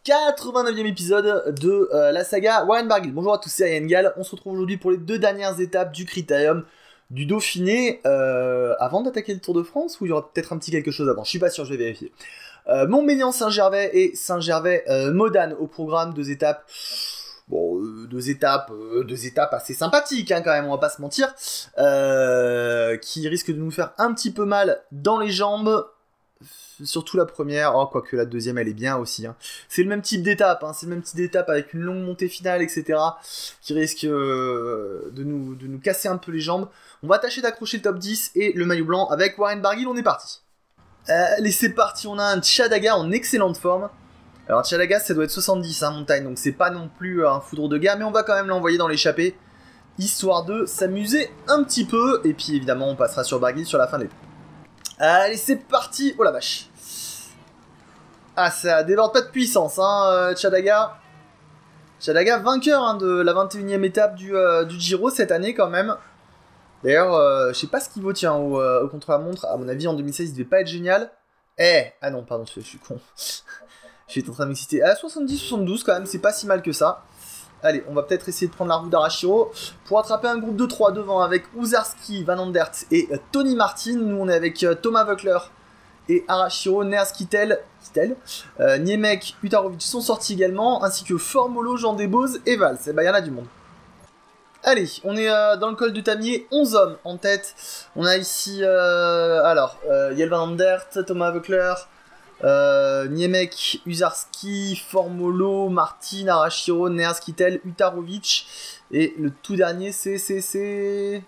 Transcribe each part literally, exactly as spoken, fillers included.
quatre-vingt-neuvième épisode de euh, la saga Warren Barguil. Bonjour à tous, c'est Ayengal. On se retrouve aujourd'hui pour les deux dernières étapes du Critérium du Dauphiné. Euh, avant d'attaquer le Tour de France, ou il y aura peut-être un petit quelque chose avant, je suis pas sûr, je vais vérifier. Euh, Montmélian-Saint-Gervais et Saint-Gervais-Modane euh, au programme, deux étapes. Bon, euh, deux étapes, euh, deux étapes assez sympathiques hein, quand même, on va pas se mentir, euh, qui risquent de nous faire un petit peu mal dans les jambes. Surtout la première, oh, quoique la deuxième elle est bien aussi. Hein. C'est le même type d'étape, hein, c'est le même type d'étape avec une longue montée finale, et cetera. Qui risque euh, de, nous, de nous casser un peu les jambes. On va tâcher d'accrocher le top dix et le maillot blanc avec Warren Barguil, on est parti. Euh, allez, c'est parti, on a un Tchadaga en excellente forme. Alors Tchadaga ça doit être soixante-dix hein, montagne, donc c'est pas non plus un foudre de guerre, mais on va quand même l'envoyer dans l'échappée, histoire de s'amuser un petit peu, et puis évidemment on passera sur Barguil sur la fin de l'étape. Allez, c'est parti. Oh la vache. Ah, ça déborde pas de puissance, hein, Tchadaga. Tchadaga, vainqueur hein, de la vingt et unième étape du, euh, du Giro cette année, quand même. D'ailleurs, euh, je sais pas ce qu'il vaut, tiens, au, euh, au contre-la-montre. À mon avis, en deux mille seize, il devait pas être génial. Eh, ah non, pardon, je, je suis con. Je suis en train de m'exciter. Ah, soixante-dix soixante-douze, quand même, c'est pas si mal que ça. Allez, on va peut-être essayer de prendre la roue d'Arashiro pour attraper un groupe de trois devant avec Uzarski, Van Andert et euh, Tony Martin. Nous, on est avec euh, Thomas Voeckler et Arashiro, Neers Kittel, Kittel. Euh, Niemek, Utarovic sont sortis également, ainsi que Formolo, Jean Desbose et Valls. Et bah, il y en a du monde. Allez, on est euh, dans le col de Tamier, onze hommes en tête. On a ici, euh, alors, euh, Jelle Van Andert, Thomas Voeckler, Euh, Niemek, Uzarski, Formolo, Martin, Arashiro, Neers Kittel, Utarovic. Et le tout dernier, c'est... c'est, c'est...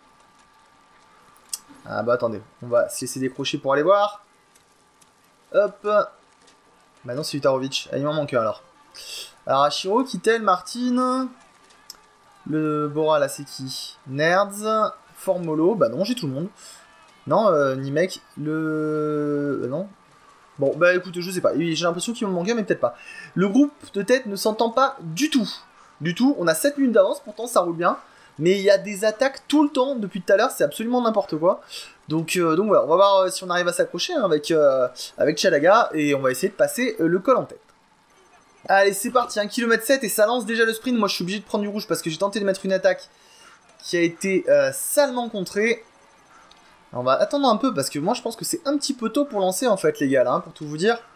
Ah bah attendez, on va se laisser décrocher pour aller voir. Hop. Bah non, c'est Utarovic. Ah, il m'en manque un alors. Arashiro, Kittel, Martin. Le Bora là, c'est qui? Nerds, Formolo. Bah non, j'ai tout le monde. Non, euh, Niemek. Le... Euh, non. Bon, bah écoute, je sais pas, j'ai l'impression qu'il me manquait, mais peut-être pas. Le groupe de tête ne s'entend pas du tout. Du tout, on a sept minutes d'avance, pourtant ça roule bien. Mais il y a des attaques tout le temps, depuis tout à l'heure, c'est absolument n'importe quoi. Donc, euh, donc voilà, on va voir euh, si on arrive à s'accrocher hein, avec, euh, avec Tchadaga, et on va essayer de passer euh, le col en tête. Allez, c'est parti, un kilomètre sept, et ça lance déjà le sprint. Moi je suis obligé de prendre du rouge, parce que j'ai tenté de mettre une attaque qui a été euh, salement contrée. On va attendre un peu parce que moi je pense que c'est un petit peu tôt pour lancer en fait les gars là, hein, pour tout vous dire.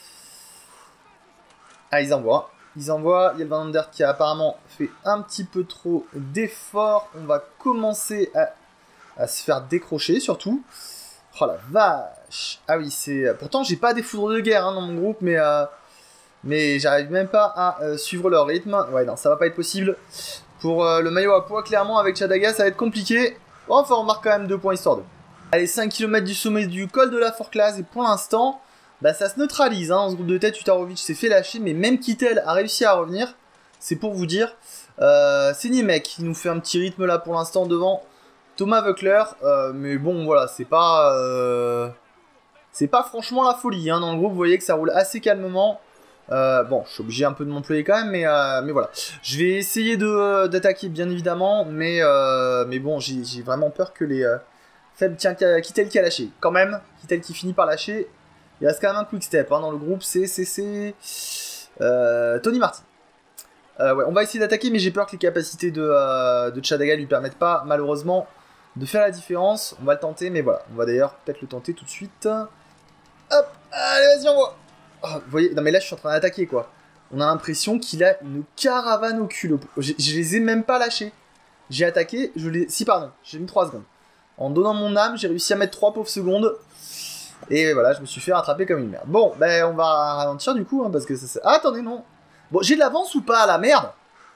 Ah ils envoient, ils envoient, il y a le Van Andert qui a apparemment fait un petit peu trop d'efforts. On va commencer à, à se faire décrocher surtout. Oh la vache. Ah oui c'est... Pourtant j'ai pas des foudres de guerre hein, dans mon groupe mais... Euh... Mais j'arrive même pas à euh, suivre leur rythme. Ouais non ça va pas être possible. Pour euh, le maillot à poids clairement avec Tchadaga ça va être compliqué. Bon, enfin on marque quand même deux points histoire de... Allez, cinq kilomètres du sommet du col de la Forclaz, et pour l'instant, bah, ça se neutralise. Hein. Dans ce groupe de tête, Utarovic s'est fait lâcher, mais même Kittel a réussi à revenir. C'est pour vous dire. Euh, c'est Niemek qui nous fait un petit rythme là pour l'instant devant Thomas Voeckler. Euh, mais bon, voilà, c'est pas... Euh... C'est pas franchement la folie. Hein. Dans le groupe, vous voyez que ça roule assez calmement. Euh, bon, je suis obligé un peu de m'employer quand même, mais, euh, mais voilà. Je vais essayer d'attaquer, bien évidemment, mais, euh, mais bon, j'ai vraiment peur que les... Euh... Faible, tiens, Kittel qui a lâché. Quand même, Kittel qui finit par lâcher. Il reste quand même un quick step hein, dans le groupe. C'est c'est euh, Tony Martin. Euh, ouais, on va essayer d'attaquer, mais j'ai peur que les capacités de, euh, de Tchadaga lui permettent pas, malheureusement, de faire la différence. On va le tenter, mais voilà. On va d'ailleurs peut-être le tenter tout de suite. Hop, allez, vas-y, on voit. Oh, vous voyez, non mais là, je suis en train d'attaquer, quoi. On a l'impression qu'il a une caravane au cul. Je, je les ai même pas lâchés. J'ai attaqué, je les... Si, pardon, j'ai mis trois secondes. En donnant mon âme, j'ai réussi à mettre trois pauvres secondes. Et voilà, je me suis fait rattraper comme une merde. Bon, ben on va ralentir du coup, hein, parce que ça... Ah, attendez, non. Bon, j'ai de l'avance ou pas, la merde.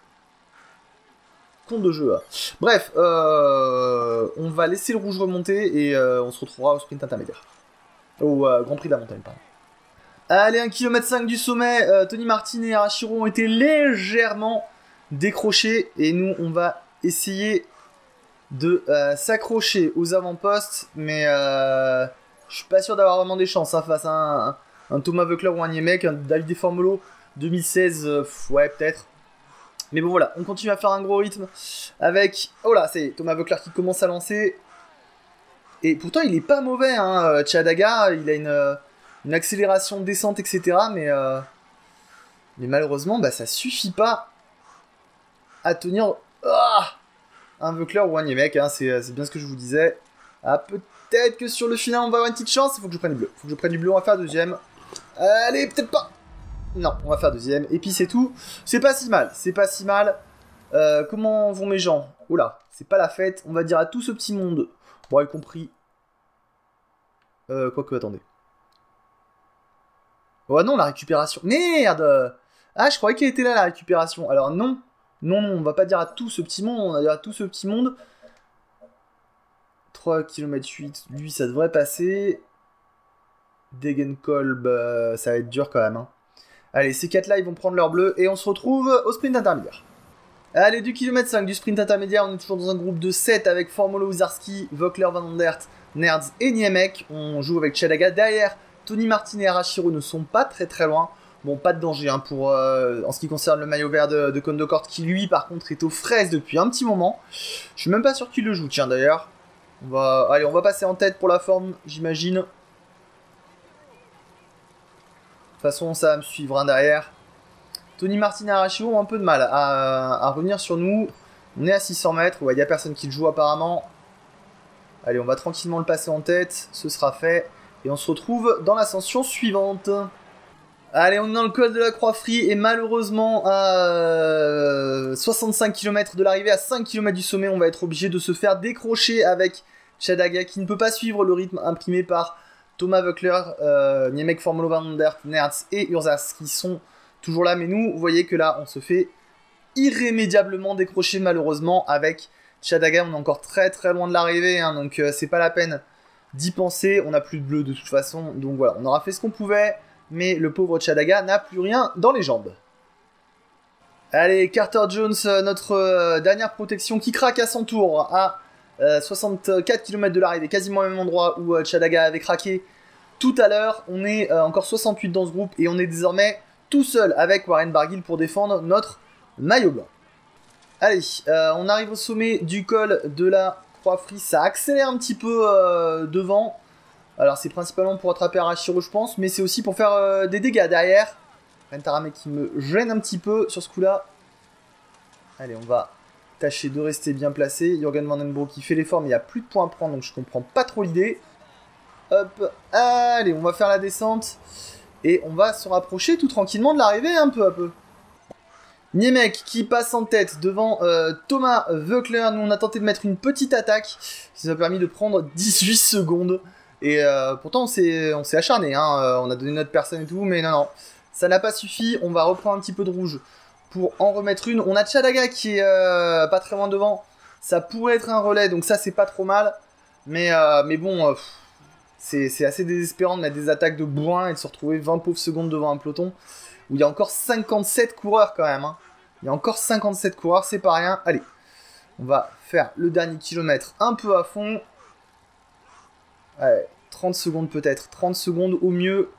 Compte de jeu, là. Bref, euh... on va laisser le rouge remonter et euh, on se retrouvera au sprint intermédiaire. Au euh, Grand Prix de la montagne, pardon. Allez, un kilomètre cinq du sommet. Euh, Tony Martin et Arashiro ont été légèrement décrochés. Et nous, on va essayer... de euh, s'accrocher aux avant-postes, mais euh, je suis pas sûr d'avoir vraiment des chances hein, face à un, un, un Thomas Voeckler ou un Niemek, un David Formolo deux mille seize, euh, ouais peut-être. Mais bon voilà, on continue à faire un gros rythme avec, oh là c'est Thomas Voeckler qui commence à lancer, et pourtant il est pas mauvais, hein, Tchadaga, il a une, une accélération décente, et cetera. Mais, euh, Mais malheureusement, bah, ça suffit pas à tenir ah un Vöckler ou un Niemek, hein, c'est bien ce que je vous disais. Ah, peut-être que sur le final, on va avoir une petite chance. Il faut que je prenne du bleu. Il faut que je prenne du bleu, on va faire deuxième. Allez, peut-être pas. Non, on va faire deuxième. Et puis c'est tout. C'est pas si mal, c'est pas si mal. Euh, comment vont mes gens? Oula, c'est pas la fête. On va dire à tout ce petit monde, bon, y compris... Euh, quoique, attendez. Oh non, la récupération. Merde! Ah, je croyais qu'elle était là, la récupération. Alors non. Non, non, on va pas dire à tout ce petit monde. On va dire à tout ce petit monde. trois kilomètres huit. Lui, ça devrait passer. Degenkolb, bah, ça va être dur quand même. Hein. Allez, ces quatre-là, ils vont prendre leur bleu. Et on se retrouve au sprint intermédiaire. Allez, deux kilomètres cinq du sprint intermédiaire. On est toujours dans un groupe de sept avec Formolo, Uzarski, Vöckler, Van Andert, Nerds et Niemek. On joue avec Chadaga. Derrière, Tony Martin et Arashiro ne sont pas très très loin. Bon, pas de danger hein, pour, euh, en ce qui concerne le maillot vert de, de Condorcet qui, lui, par contre, est aux fraises depuis un petit moment. Je suis même pas sûr qu'il le joue, tiens, d'ailleurs. On va... Allez, on va passer en tête pour la forme, j'imagine. De toute façon, ça va me suivre hein, derrière. Tony Martin et Arashiro ont un peu de mal à, à revenir sur nous. On est à six cents mètres. Il n'y a personne qui le joue apparemment. Allez, on va tranquillement le passer en tête. Ce sera fait. Et on se retrouve dans l'ascension suivante. Allez, on est dans le col de la Croix-Frie. Et malheureusement, à soixante-cinq kilomètres de l'arrivée, à cinq kilomètres du sommet, on va être obligé de se faire décrocher avec Chadaga qui ne peut pas suivre le rythme imprimé par Thomas Vöckler, euh, Niemek, Formolo, Van Andert, Nerds et Urzas qui sont toujours là. Mais nous, vous voyez que là, on se fait irrémédiablement décrocher malheureusement avec Chadaga. On est encore très très loin de l'arrivée, hein, donc euh, c'est pas la peine d'y penser. On n'a plus de bleu de toute façon. Donc voilà, on aura fait ce qu'on pouvait. Mais le pauvre Chadaga n'a plus rien dans les jambes. Allez, Carter Jones, notre euh, dernière protection qui craque à son tour à euh, soixante-quatre kilomètres de l'arrivée, quasiment au même endroit où euh, Chadaga avait craqué tout à l'heure. On est euh, encore soixante-huit dans ce groupe et on est désormais tout seul avec Warren Barguil pour défendre notre maillot blanc. Allez, euh, on arrive au sommet du col de la Croix-Frie. Ça accélère un petit peu euh, devant. Alors c'est principalement pour attraper Arashiro je pense, mais c'est aussi pour faire euh, des dégâts derrière. Rentarame qui me gêne un petit peu sur ce coup-là. Allez, on va tâcher de rester bien placé. Jürgen Van Den Broek qui fait l'effort, mais il n'y a plus de points à prendre, donc je comprends pas trop l'idée. Hop, allez, on va faire la descente. Et on va se rapprocher tout tranquillement de l'arrivée, un peu à peu. Niemek qui passe en tête devant euh, Thomas Vöckler. Nous, on a tenté de mettre une petite attaque. Ça nous a permis de prendre dix-huit secondes. Et euh, pourtant, on s'est acharné, hein. euh, on a donné notre personne et tout, mais non, non, ça n'a pas suffi. On va reprendre un petit peu de rouge pour en remettre une. On a Chadaga qui est euh, pas très loin devant. Ça pourrait être un relais, donc ça, c'est pas trop mal. Mais, euh, mais bon, euh, c'est assez désespérant de mettre des attaques de bourrin et de se retrouver vingt pauvres secondes devant un peloton où il y a encore cinquante-sept coureurs quand même. Hein. Il y a encore cinquante-sept coureurs, c'est pas rien. Allez, on va faire le dernier kilomètre un peu à fond. Allez, trente secondes peut-être, trente secondes au mieux.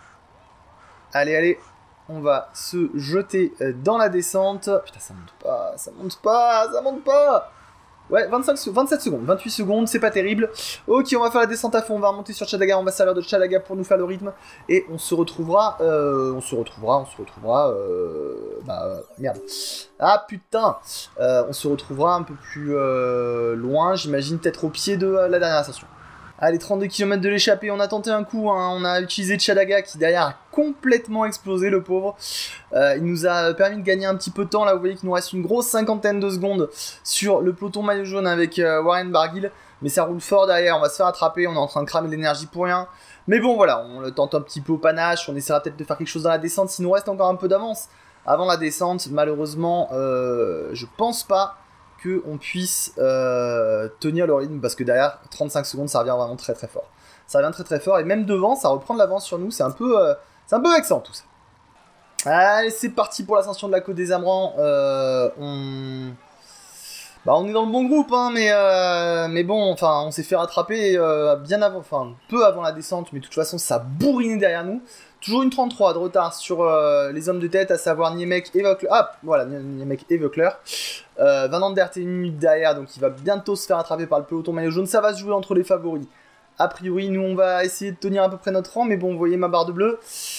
Allez, allez, on va se jeter dans la descente. Putain, ça monte pas, ça monte pas, ça monte pas. Ouais, vingt-cinq, vingt-sept secondes, vingt-huit secondes, c'est pas terrible. Ok, on va faire la descente à fond, on va remonter sur Chadaga, on va servir de Chadaga pour nous faire le rythme. Et on se retrouvera, euh, on se retrouvera, on se retrouvera, euh, bah, merde. Ah putain, euh, on se retrouvera un peu plus euh, loin, j'imagine, peut-être au pied de euh, la dernière ascension. Allez, trente-deux kilomètres de l'échappée, on a tenté un coup, hein. On a utilisé Chadaga qui derrière a complètement explosé, le pauvre. Euh, il nous a permis de gagner un petit peu de temps, là vous voyez qu'il nous reste une grosse cinquantaine de secondes sur le peloton maillot jaune avec euh, Warren Barguil. Mais ça roule fort derrière, on va se faire attraper, on est en train de cramer de l'énergie pour rien. Mais bon voilà, on le tente un petit peu au panache, on essaiera peut-être de faire quelque chose dans la descente, s'il nous reste encore un peu d'avance avant la descente. Malheureusement, euh, je pense pas qu'on puisse euh, tenir le rythme, parce que derrière, trente-cinq secondes, ça revient vraiment très très fort. Ça revient très très fort, et même devant, ça reprend de l'avance sur nous, c'est un peu euh, c'est un peu vexant tout ça. Allez, c'est parti pour l'ascension de la côte des Amrans. Euh, on... Bah, on est dans le bon groupe, hein, mais, euh, mais bon, enfin, on s'est fait rattraper euh, bien avant, enfin, peu avant la descente, mais de toute façon, ça bourrinait derrière nous. Toujours une trente-trois de retard sur euh, les hommes de tête, à savoir Niemek et Vöckler. Ah, voilà, Niemek et Vöckler. Euh, Van Andert est une minute derrière, donc il va bientôt se faire attraper par le peloton maillot jaune. Ça va se jouer entre les favoris. A priori, nous, on va essayer de tenir à peu près notre rang, mais bon, vous voyez ma barre de bleu.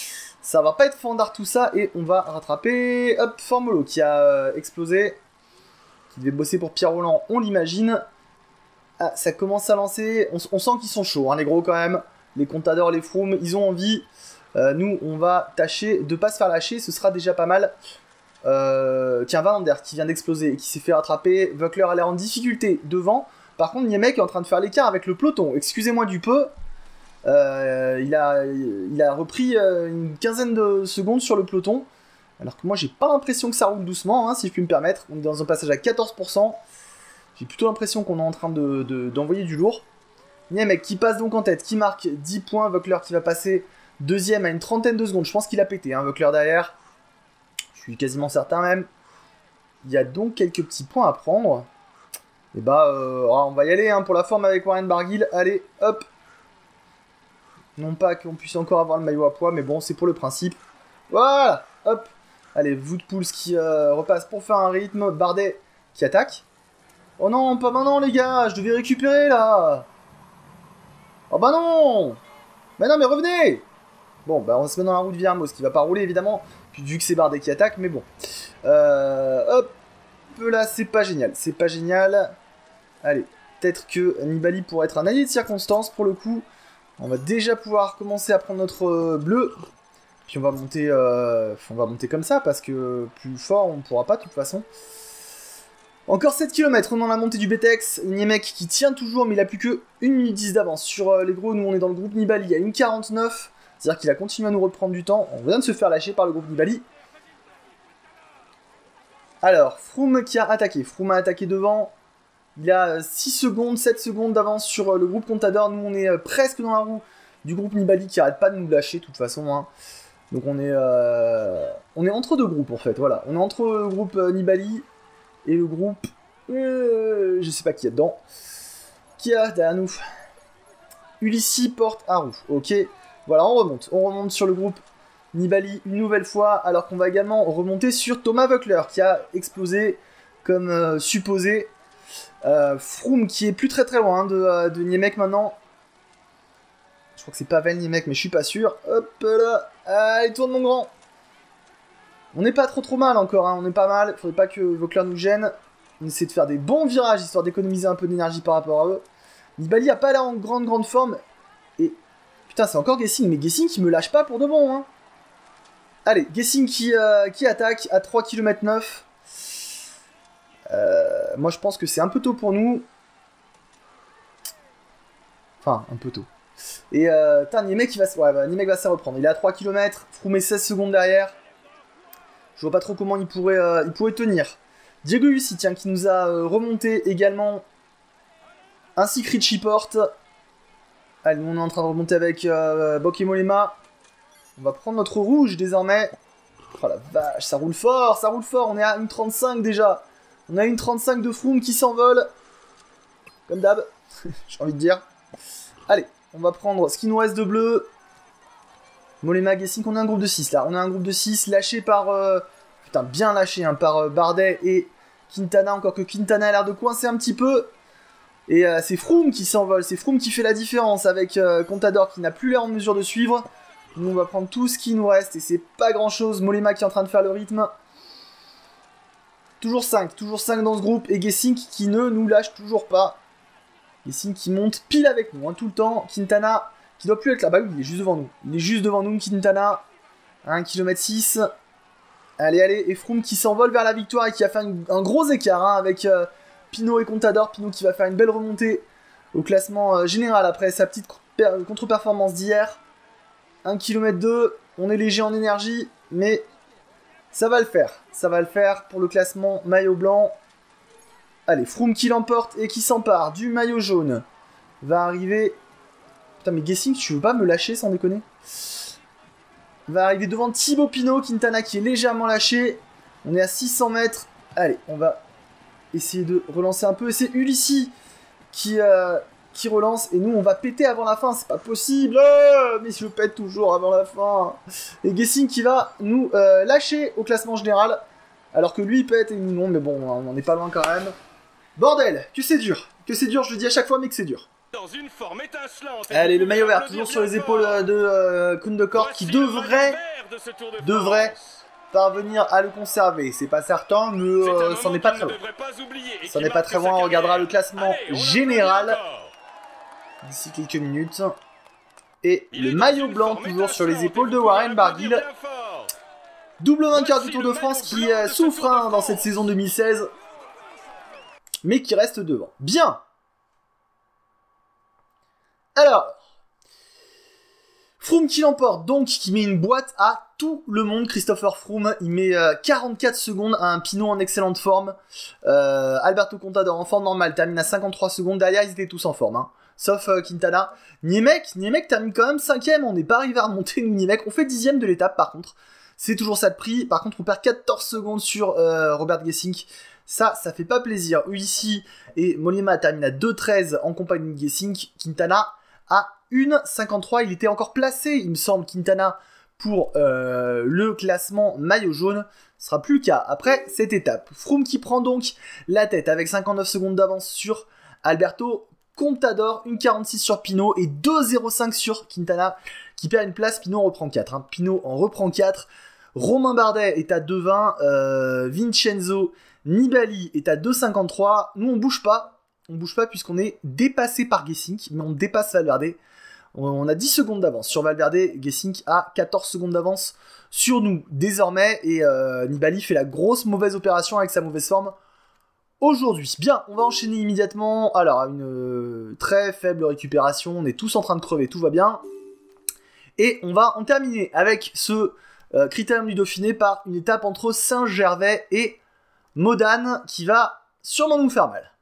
Ça va pas être fandard tout ça, et on va rattraper, hop, Formolo qui a euh, explosé, qui devait bosser pour Pierre Roland, on l'imagine. Ah, ça commence à lancer, on, on sent qu'ils sont chauds, hein, les gros quand même, les Contador, les Froome, ils ont envie. Euh, nous, on va tâcher de pas se faire lâcher, ce sera déjà pas mal. Euh, tiens, Van Ander qui vient d'exploser et qui s'est fait rattraper. Vöckler a l'air en difficulté devant. Par contre, Niemek est en train de faire l'écart avec le peloton. Excusez-moi du peu. Euh, il, a, il a repris euh, une quinzaine de secondes sur le peloton. Alors que moi, j'ai pas l'impression que ça roule doucement, hein, si je puis me permettre. On est dans un passage à quatorze pour cent. J'ai plutôt l'impression qu'on est en train de, de, d'envoyer du lourd. Niemek qui passe donc en tête, qui marque dix points. Vöckler qui va passer deuxième à une trentaine de secondes. Je pense qu'il a pété, hein, Vöckler derrière. Je suis quasiment certain même. Il y a donc quelques petits points à prendre. Et bah, euh, on va y aller hein, pour la forme avec Warren Barguil. Allez, hop. Non pas qu'on puisse encore avoir le maillot à poids, mais bon, c'est pour le principe. Voilà, hop. Allez, Woodpools qui euh, repasse pour faire un rythme. Bardet qui attaque. Oh non, pas maintenant les gars, je devais récupérer là. Oh bah non. Mais non, mais revenez. Bon, bah on se met dans la roue de Villermoz, qui va pas rouler évidemment, vu que c'est Bardet qui attaque, mais bon. Euh, hop, là, c'est pas génial, c'est pas génial. Allez, peut-être que Nibali pourrait être un allié de circonstance pour le coup. On va déjà pouvoir commencer à prendre notre euh, bleu. Puis on va monter, euh, on va monter comme ça, parce que plus fort, on ne pourra pas de toute façon. Encore sept kilomètres, on est dans la montée du B T X. Niemek qui tient toujours, mais il a plus que une minute dix d'avance. Sur euh, les gros, nous on est dans le groupe Nibali à une quarante-neuf. C'est-à-dire qu'il a continué à nous reprendre du temps. On vient de se faire lâcher par le groupe Nibali. Alors, Froome qui a attaqué. Froome a attaqué devant. Il a six secondes, sept secondes d'avance sur euh, le groupe Contador. Nous on est euh, presque dans la roue du groupe Nibali qui arrête pas de nous lâcher de toute façon. Hein. Donc on est, euh, on est entre deux groupes en fait. Voilà, on est entre le groupe euh, Nibali et le groupe, euh, je sais pas qui est dedans. Qui a derrière nous? Ulissi porte Haru. Ok, voilà, on remonte. On remonte sur le groupe Nibali une nouvelle fois, alors qu'on va également remonter sur Thomas Vöckler, qui a explosé comme euh, supposé. Euh, Froome qui est plus très très loin hein, de, euh, de Niemek maintenant. Je crois que c'est Pavel Niemek, mais je suis pas sûr. Hop là, allez, tourne mon grand. On n'est pas trop trop mal encore, hein. On est pas mal, faudrait pas que Vöckler nous gêne. On essaie de faire des bons virages, histoire d'économiser un peu d'énergie par rapport à eux. Nibali a pas l'air en grande grande forme. Et putain, c'est encore Gessing, mais Gessing qui me lâche pas pour de bon. Hein. Allez, Gessing qui, euh, qui attaque à trois kilomètres neuf. Euh, moi je pense que c'est un peu tôt pour nous. Enfin, un peu tôt. Et euh, putain, Niemek qui va, ouais, bah, Niemek va se reprendre. Il est à trois kilomètres, Froome est seize secondes derrière. Je vois pas trop comment il pourrait, euh, il pourrait tenir. Diego Ulissi, tiens, qui nous a euh, remonté également. Ainsi que Richie Porte. Allez, nous on est en train de remonter avec euh, Bok et Mollema. On va prendre notre rouge désormais. Oh la vache, ça roule fort, ça roule fort. On est à une trente-cinq déjà. On a une trente-cinq de Froome qui s'envole. Comme d'hab, j'ai envie de dire. Allez, on va prendre ce qui nous reste de bleu. Mollema, Gessing, on a un groupe de six là. On a un groupe de six lâché par... Euh... Putain, bien lâché hein, par euh, Bardet et Quintana. Encore que Quintana a l'air de coincer un petit peu. Et euh, c'est Froome qui s'envole. C'est Froome qui fait la différence avec euh, Contador qui n'a plus l'air en mesure de suivre. Nous, on va prendre tout ce qui nous reste. Et c'est pas grand chose. Mollema qui est en train de faire le rythme. Toujours cinq. Toujours cinq dans ce groupe. Et Gessing qui ne nous lâche toujours pas. Gessing qui monte pile avec nous hein, tout le temps. Quintana... qui doit plus être là, bah oui, il est juste devant nous. Il est juste devant nous, Quintana. À un kilomètre six. Allez, allez. Et Froome qui s'envole vers la victoire et qui a fait un, un gros écart hein, avec euh, Pinot et Contador. Pinot qui va faire une belle remontée au classement euh, général après sa petite contre-performance d'hier. un kilomètre deux. On est léger en énergie, mais ça va le faire. Ça va le faire pour le classement maillot blanc. Allez, Froome qui l'emporte et qui s'empare du maillot jaune. Va arriver... Putain, mais Gessing, tu veux pas me lâcher sans déconner? Va arriver devant Thibaut Pinot, Quintana qui est légèrement lâché. On est à six cents mètres. Allez, on va essayer de relancer un peu. Et c'est Ulissi qui, euh, qui relance. Et nous, on va péter avant la fin. C'est pas possible. Oh, mais je pète toujours avant la fin. Et Gessing qui va nous euh, lâcher au classement général. Alors que lui, il pète et nous non. Mais bon, on en est pas loin quand même. Bordel, que c'est dur. Que c'est dur, je le dis à chaque fois, mais que c'est dur. Dans une forme étincelante. Allez, le maillot vert, toujours sur les épaules de euh, Koen de Kort, qui devrait, de devrait parvenir à le conserver. C'est pas certain, mais euh, c'en est pas très loin. C'en est pas très loin, on regardera le classement Allez, général d'ici quelques minutes. Et le maillot blanc, toujours sur les épaules de Warren Barguil. Double vainqueur du Tour de France qui euh, souffre hein, dans cette saison deux mille seize, mais qui reste devant. Bien. Alors, Froome qui l'emporte, donc qui met une boîte à tout le monde. Christopher Froome, il met euh, quarante-quatre secondes à un Pinot en excellente forme. Euh, Alberto Contador en forme normale termine à cinquante-trois secondes. Derrière, ils étaient tous en forme, hein. Sauf euh, Quintana. Niemek, Niemek termine quand même cinquième. On n'est pas arrivé à remonter, nous, Niemek. On fait dixième de l'étape, par contre. C'est toujours ça de prix. Par contre, on perd quatorze secondes sur euh, Robert Gesink. Ça, ça fait pas plaisir. Ici, et Mollema termine à deux treize en compagnie de Gesink. Quintana à une cinquante-trois. Il était encore placé, il me semble, Quintana, pour euh, le classement maillot jaune. Ce sera plus le cas après cette étape. Froome qui prend donc la tête avec cinquante-neuf secondes d'avance sur Alberto Contador, une quarante-six sur Pinot et deux zéro cinq sur Quintana qui perd une place. Pinot en reprend quatre. Hein. Pinot en reprend quatre. Romain Bardet est à deux vingt. Euh, Vincenzo Nibali est à deux cinquante-trois. Nous, on bouge pas. On bouge pas puisqu'on est dépassé par Gesink, mais on dépasse Valverde. On a dix secondes d'avance sur Valverde. Gesink a quatorze secondes d'avance sur nous désormais. Et euh, Nibali fait la grosse mauvaise opération avec sa mauvaise forme aujourd'hui. Bien, on va enchaîner immédiatement. Alors, une euh, très faible récupération. On est tous en train de crever, tout va bien. Et on va en terminer avec ce euh, Critérium du Dauphiné par une étape entre Saint-Gervais et Modane qui va sûrement nous faire mal.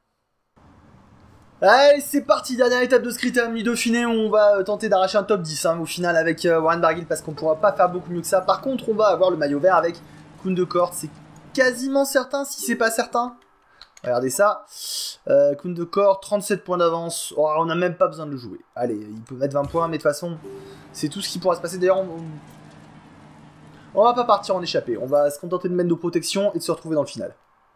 Allez, c'est parti, dernière étape de ce Critérium du Dauphiné où on va tenter d'arracher un top dix hein, au final avec euh, Warren Barguil parce qu'on pourra pas faire beaucoup mieux que ça. Par contre, on va avoir le maillot vert avec Koen de Kort, c'est quasiment certain si c'est pas certain. Regardez ça, euh, Koen de Kort, trente-sept points d'avance, oh, on n'a même pas besoin de le jouer. Allez, il peut mettre vingt points, mais de toute façon, c'est tout ce qui pourra se passer. D'ailleurs, on... on va pas partir en échappée, on va se contenter de mettre nos protections et de se retrouver dans le final.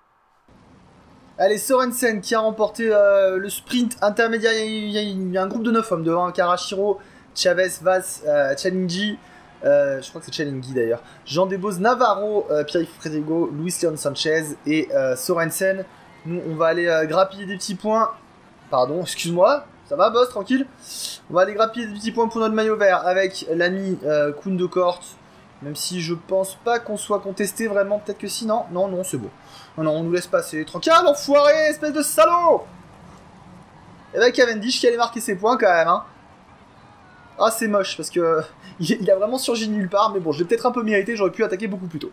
Allez, Sorensen qui a remporté euh, le sprint intermédiaire, il y, a, il y a un groupe de neuf hommes devant, Karashiro, Chavez, Vaz, euh, Chalingi, euh, je crois que c'est Chalingi d'ailleurs, Jean Debose, Navarro, euh, Pierre Frédérigo, Luis Leon Sanchez et euh, Sorensen. Nous, on va aller euh, grappiller des petits points. Pardon, excuse-moi. Ça va, boss, tranquille. On va aller grappiller des petits points pour notre maillot vert avec l'ami euh, Koen de Kort. Même si je pense pas qu'on soit contesté vraiment. Peut-être que si, non. Non, non, c'est bon. Non, non, on nous laisse passer. Tranquille, enfoiré, espèce de salaud. Et ben Cavendish qui allait marquer ses points quand même. Hein. Ah, c'est moche parce que il a vraiment surgi nulle part. Mais bon, je l'ai peut-être un peu mérité. J'aurais pu attaquer beaucoup plus tôt.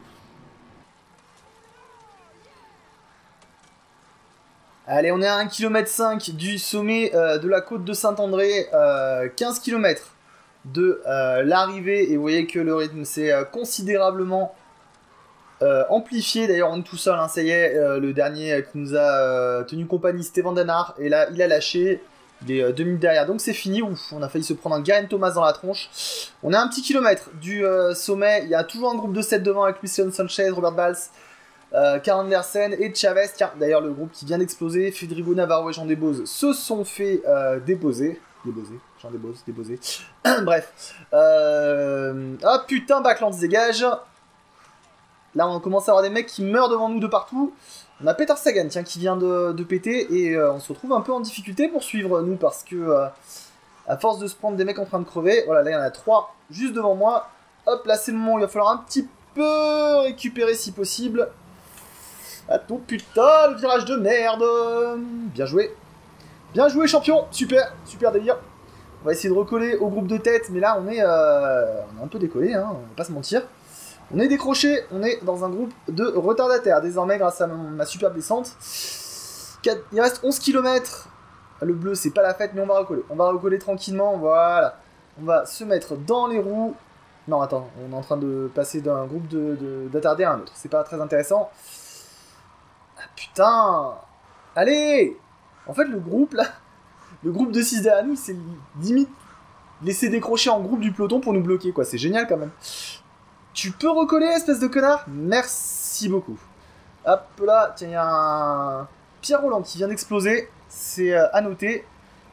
Allez, on est à un virgule cinq kilomètre du sommet euh, de la côte de Saint-André, euh, quinze kilomètres de euh, l'arrivée, et vous voyez que le rythme s'est euh, considérablement euh, amplifié. D'ailleurs, on est tout seul, hein, ça y est, euh, le dernier qui nous a euh, tenu compagnie, c'était Van den Aert, et là, il a lâché, il est euh, deux minutes derrière, donc c'est fini. Ouf, on a failli se prendre un Geraint Thomas dans la tronche. On est à un petit kilomètre du euh, sommet, il y a toujours un groupe de sept devant avec Luis Leon Sanchez, Robert Bals, Euh, Karl Andersen et Chavez. Tiens, d'ailleurs le groupe qui vient d'exploser, Federico Navarro et Jean Debose se sont fait euh, déposer. Déposer, Jean Debose, déposer. Bref. Euh... Ah putain, Backlands dégage. Là on commence à avoir des mecs qui meurent devant nous de partout. On a Peter Sagan, tiens, qui vient de, de péter et euh, on se retrouve un peu en difficulté pour suivre nous parce que euh, à force de se prendre des mecs en train de crever, voilà, là il y en a trois juste devant moi. Hop, là c'est le moment où il va falloir un petit peu récupérer si possible. Ah tout putain, le virage de merde. Bien joué. Bien joué champion. Super, super délire. On va essayer de recoller au groupe de tête, mais là on est, euh, on est un peu décollé, hein, on va pas se mentir. On est décroché, on est dans un groupe de retardataires désormais grâce à ma, ma superbe descente. quatre... Il reste onze kilomètres. Le bleu c'est pas la fête mais on va recoller. On va recoller tranquillement, voilà. On va se mettre dans les roues. Non attends, on est en train de passer d'un groupe de, de, d'attardés à un autre. C'est pas très intéressant. Ah putain. Allez. En fait le groupe là, le groupe de six derrière nous, c'est limite laisser décrocher en groupe du peloton pour nous bloquer quoi. C'est génial quand même. Tu peux recoller espèce de connard. Merci beaucoup. Hop là, tiens, il y a un Pierre Roland qui vient d'exploser. C'est euh, à noter.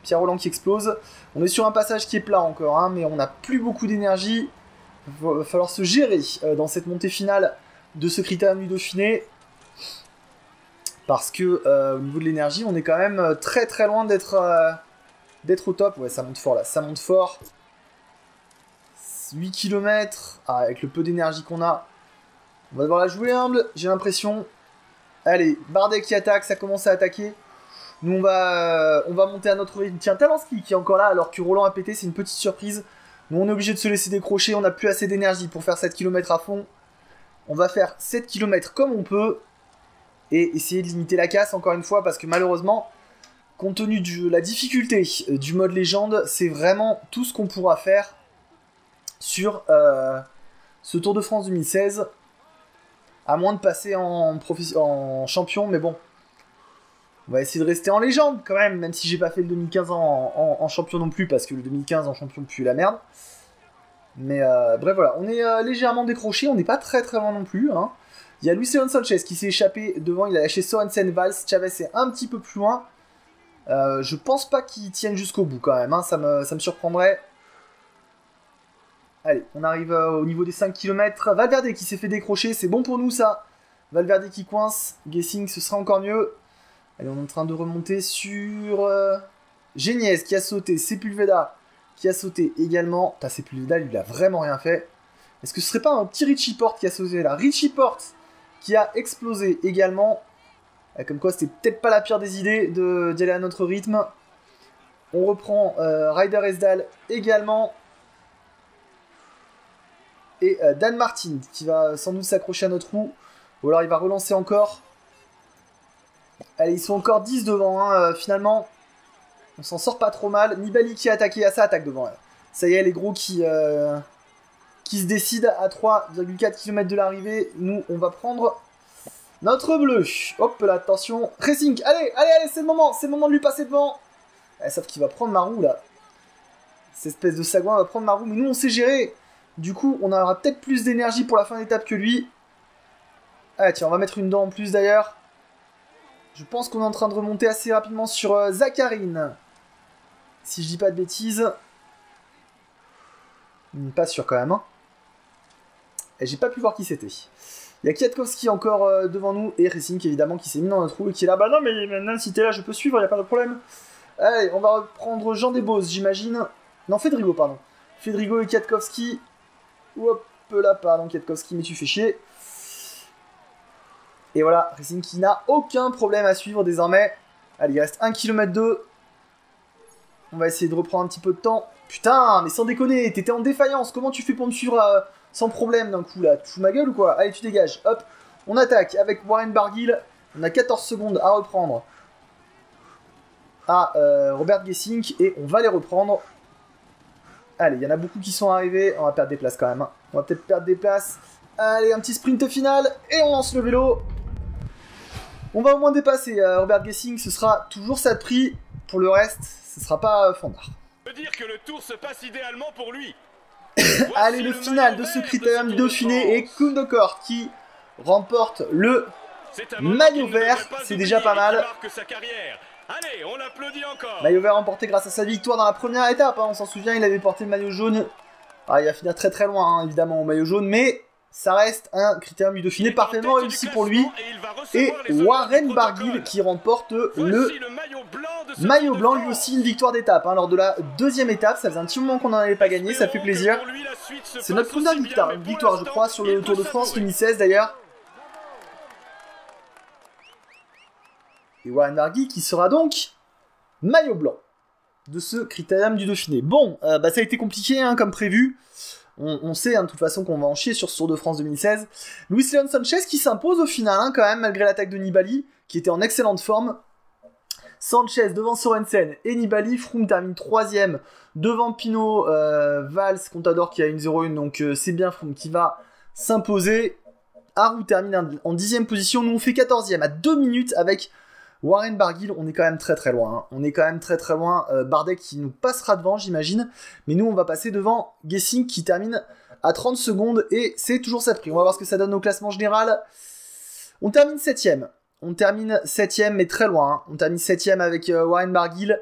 Pierre Roland qui explose. On est sur un passage qui est plat encore, hein, mais on n'a plus beaucoup d'énergie. Il va falloir se gérer euh, dans cette montée finale de ce Critérium du Dauphiné. Parce que euh, au niveau de l'énergie, on est quand même très très loin d'être euh, d'être au top. Ouais, ça monte fort là, ça monte fort. huit kilomètres, ah, avec le peu d'énergie qu'on a. On va devoir la jouer humble, j'ai l'impression. Allez, Bardet qui attaque, ça commence à attaquer. Nous, on va, euh, on va monter à notre rythme. Tiens, Talanski qui est encore là, alors que Roland a pété, c'est une petite surprise. Nous, on est obligé de se laisser décrocher, on n'a plus assez d'énergie pour faire sept kilomètres à fond. On va faire sept kilomètres comme on peut. Et essayer de limiter la casse, encore une fois, parce que malheureusement, compte tenu de la difficulté du mode légende, c'est vraiment tout ce qu'on pourra faire sur euh, ce Tour de France deux mille seize. À moins de passer en, en champion, mais bon. On va essayer de rester en légende quand même, même si j'ai pas fait le deux mille quinze en, en, en champion non plus, parce que le deux mille quinze en champion pue la merde. Mais euh, bref, voilà, on est euh, légèrement décroché, on n'est pas très très loin non plus. Hein. Il y a Luis Leon Sanchez qui s'est échappé devant, il a lâché Sorensen, Valls, Chavez est un petit peu plus loin. Euh, je pense pas qu'il tienne jusqu'au bout quand même, hein, ça, me, ça me surprendrait. Allez, on arrive euh, au niveau des cinq kilomètres. Valverde qui s'est fait décrocher, c'est bon pour nous ça. Valverde qui coince, Gessing ce sera encore mieux. Allez, on est en train de remonter sur euh, Geniez qui a sauté, Sepulveda qui a sauté également. Putain, Sepulveda, lui, il a vraiment rien fait. Est-ce que ce serait pas un petit Richie Porte qui a sauté là? Richie Porte qui a explosé également. Et comme quoi, c'était peut-être pas la pire des idées de, d'y aller à notre rythme. On reprend euh, Ryder Esdal également. Et euh, Dan Martin qui va sans doute s'accrocher à notre roue. Ou alors il va relancer encore. Allez, ils sont encore dix devant, hein, euh, finalement. On s'en sort pas trop mal. Nibali qui a attaqué, à ça attaque devant. Là. Ça y est, les gros qui, euh, qui se décident à trois virgule quatre kilomètres de l'arrivée. Nous, on va prendre notre bleu. Hop là, attention. Racing, allez, allez, allez, c'est le moment. C'est le moment de lui passer devant. Eh, sauf qu'il va prendre ma roue, là. Cette espèce de sagouin va prendre ma roue. Mais nous, on sait gérer. Du coup, on aura peut-être plus d'énergie pour la fin d'étape que lui. Ah tiens, on va mettre une dent en plus d'ailleurs. Je pense qu'on est en train de remonter assez rapidement sur euh, Zakharine. Si je dis pas de bêtises. Hmm, pas sûr quand même. Hein. Et j'ai pas pu voir qui c'était. Il y a Kwiatkowski encore euh, devant nous. Et Racing évidemment qui s'est mis dans notre trou et qui est là. Bah non mais maintenant si t'es là je peux suivre, il a pas de problème. Allez, on va reprendre Jean Desboses j'imagine. Non, Fedrigo pardon. Fedrigo et Kwiatkowski. Hop là, pardon Kwiatkowski, mais tu fais chier. Et voilà, Racing qui n'a aucun problème à suivre désormais. Allez, il reste un kilomètre deux. On va essayer de reprendre un petit peu de temps. Putain, mais sans déconner, t'étais en défaillance. Comment tu fais pour me suivre euh, sans problème d'un coup là? Tu fous ma gueule ou quoi? Allez, tu dégages. Hop, on attaque avec Warren Barguil. On a quatorze secondes à reprendre à euh, Robert Gessing. Et on va les reprendre. Allez, il y en a beaucoup qui sont arrivés. On va perdre des places quand même. Hein. On va peut-être perdre des places. Allez, un petit sprint final. Et on lance le vélo. On va au moins dépasser euh, Robert Gessing. Ce sera toujours ça de prix. Pour le reste, ce sera pas euh, Fandard. Je veux dire que le tour se passe idéalement pour lui. Allez, le, le final de ce Critérium du Dauphiné. Et Koundokor qui remporte le maillot vert. C'est déjà pas mal. Allez, on l'applaudit encore. Maillot vert remporté grâce à sa victoire dans la première étape. Hein. On s'en souvient, il avait porté le maillot jaune. Ah, il va finir très très loin, hein, évidemment, au maillot jaune. Mais ça reste un Critérium du Dauphiné parfaitement réussi pour lui. Et, et Warren Barguil qui remporte le, le maillot, blanc, maillot blanc, lui aussi une victoire d'étape. Hein, lors de la deuxième étape, ça faisait un petit moment qu'on n'en avait pas gagné, ça fait plaisir. C'est notre première victoire, victoire je crois, sur le Tour de France deux mille seize d'ailleurs. Et Warren Barguil qui sera donc maillot blanc de ce Critérium du Dauphiné. Bon, euh, bah ça a été compliqué hein, comme prévu. On, on sait hein, de toute façon qu'on va en chier sur ce Tour de France deux mille seize. Luis Leon Sanchez qui s'impose au final hein, quand même malgré l'attaque de Nibali qui était en excellente forme. Sanchez devant Sorensen et Nibali. Froome termine troisième devant Pinot, euh, Valls, Contador qui a une zéro un donc euh, c'est bien Froome qui va s'imposer. Aru termine en dixième position. Nous on fait quatorzième à deux minutes avec Warren Barguil, on est quand même très très loin. Hein. On est quand même très très loin. Euh, Bardet qui nous passera devant, j'imagine. Mais nous, on va passer devant Gessing qui termine à trente secondes. Et c'est toujours ça de prix. On va voir ce que ça donne au classement général. On termine septième. On termine septième, mais très loin. Hein. On termine septième avec euh, Warren Barguil.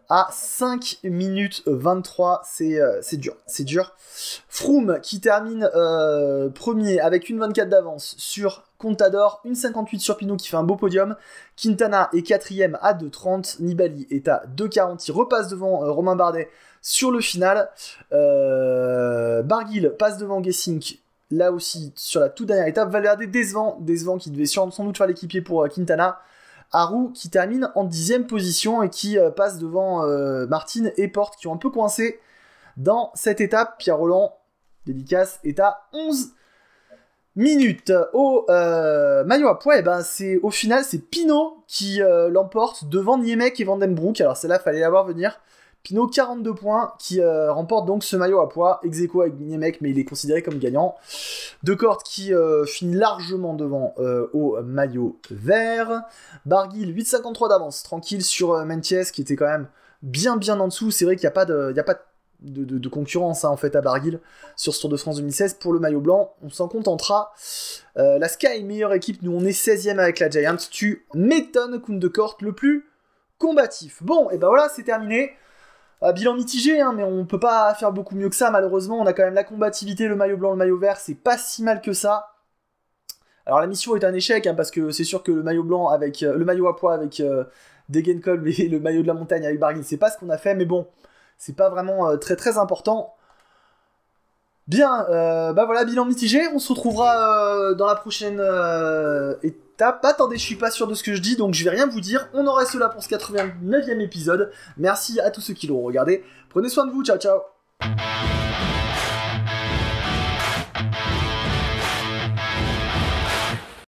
à cinq minutes vingt-trois, c'est euh, c'est dur, c'est dur. Froome qui termine euh, premier avec une vingt-quatre d'avance sur Contador, une cinquante-huit sur Pinot qui fait un beau podium. Quintana est quatrième à deux trente, Nibali est à deux quarante, il repasse devant euh, Romain Bardet sur le final. Euh, Barguil passe devant Gesink, là aussi sur la toute dernière étape. Valverde décevant, décevant qui devait sans doute faire l'équipier pour euh, Quintana. Haru qui termine en dixième position et qui euh, passe devant euh, Martin et Porte qui ont un peu coincé dans cette étape. Pierre Rolland, dédicace, est à onze minutes. Au euh, maillot à poids, et ben c'est, au final c'est Pinot qui euh, l'emporte devant Niemek et Vandenbroek. Alors celle-là, fallait la voir venir. Pinot, quarante-deux points, qui euh, remporte donc ce maillot à poids, ex aequo avec Niemek, mais il est considéré comme gagnant. De Kort qui euh, finit largement devant euh, au maillot vert. Barguil, huit cinquante-trois d'avance, tranquille sur euh, Meintjes, qui était quand même bien bien en dessous. C'est vrai qu'il n'y a pas de, il y a pas de, de, de concurrence hein, en fait à Barguil sur ce Tour de France deux mille seize. Pour le maillot blanc, on s'en contentera. Euh, la Sky, meilleure équipe, nous on est seizième avec la Giant. Tu m'étonnes, Koen de Kort, le plus combatif. Bon, et ben voilà, c'est terminé. Euh, bilan mitigé, hein, mais on peut pas faire beaucoup mieux que ça, malheureusement. On a quand même la combativité, le maillot blanc, le maillot vert, c'est pas si mal que ça. Alors la mission est un échec, hein, parce que c'est sûr que le maillot blanc avec euh, le maillot à poids avec euh, Degenkolb et le maillot de la montagne avec Barguil, c'est pas ce qu'on a fait, mais bon, c'est pas vraiment euh, très très important. Bien, euh, bah voilà, bilan mitigé, on se retrouvera euh, dans la prochaine euh, étape. Attendez, je suis pas sûr de ce que je dis, donc je vais rien vous dire. On en reste là pour ce quatre-vingt-neuvième épisode. Merci à tous ceux qui l'ont regardé. Prenez soin de vous, ciao ciao.